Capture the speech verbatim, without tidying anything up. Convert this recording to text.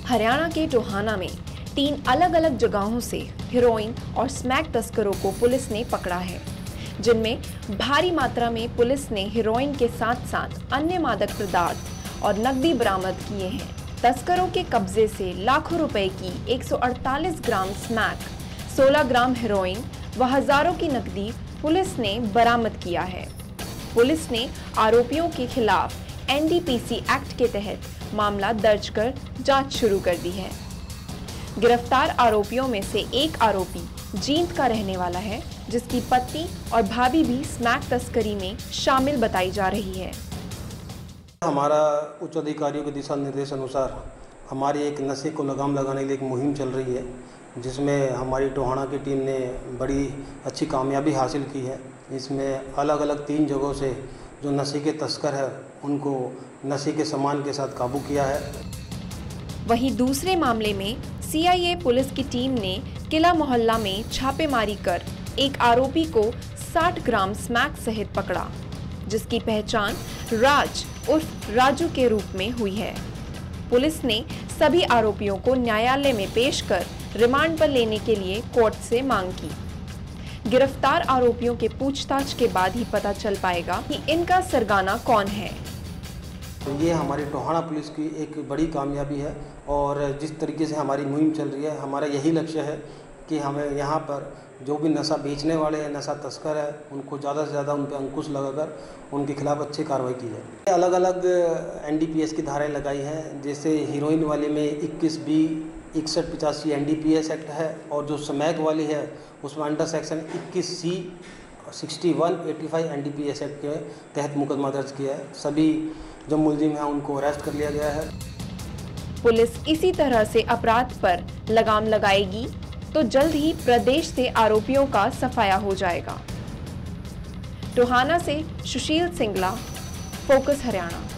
हरियाणा के टोहाना में तीन अलग अलग जगहों से हेरोइन और स्मैक तस्करों को पुलिस ने पकड़ा है, जिनमें भारी मात्रा में पुलिस ने हेरोइन के साथ साथ अन्य मादक पदार्थ और नकदी बरामद किए हैं। तस्करों के कब्जे से लाखों रुपए की एक सौ अड़तालीस ग्राम स्मैक, सोलह ग्राम हेरोइन व हजारों की नकदी पुलिस ने बरामद किया है। पुलिस ने आरोपियों के खिलाफ N D P C act के तहत मामला दर्ज कर जांच शुरू कर दी है। गिरफ्तार आरोपियों में से एक आरोपी जींद का रहने वाला है, जिसकी पत्नी और भाभी भी स्मैक तस्करी में शामिल बताई जा रही है। हमारा उच्च अधिकारियों के दिशा निर्देश अनुसार हमारी एक नशे को लगाम लगाने के लिए एक मुहिम चल रही है, जिसमें हमारी टोहाना की टीम ने बड़ी अच्छी कामयाबी हासिल की है। इसमें अलग अलग तीन जगहों से जो नशे के तस्कर है उनको नशे के सामान के साथ काबू किया है। वहीं दूसरे मामले में सी आई ए पुलिस की टीम ने किला मोहल्ला में छापेमारी कर एक आरोपी को साठ ग्राम स्मैक सहित पकड़ा, जिसकी पहचान राज उर्फ राजू के रूप में हुई है। पुलिस ने सभी आरोपियों को न्यायालय में पेश कर रिमांड पर लेने के लिए कोर्ट से मांग की। गिरफ्तार आरोपियों के पूछताछ के बाद ही पता चल पाएगा कि इनका सरगना कौन है। ये हमारी टोहाना पुलिस की एक बड़ी कामयाबी है और जिस तरीके से हमारी मुहिम चल रही है, हमारा यही लक्ष्य है कि हमें यहाँ पर जो भी नशा बेचने वाले हैं, नशा तस्कर है, उनको ज़्यादा से ज़्यादा उन पर अंकुश लगाकर उनके खिलाफ अच्छी कार्रवाई की जाए। अलग अलग एन डी पी एस की धाराएं लगाई हैं, जैसे हीरोइन वाले में इक्कीस बी इकसठ पचासी N D P S act है और जो स्मैक वाली है उसमें अंडर सेक्शन इक्कीस C sixty one eighty five N D P S act के तहत मुकदमा दर्ज किया है। सभी जो मुलजिम हैं उनको अरेस्ट कर लिया गया है। पुलिस इसी तरह से अपराध पर लगाम लगाएगी तो जल्द ही प्रदेश से आरोपियों का सफाया हो जाएगा। टोहाना से सुशील सिंगला, फोकस हरियाणा।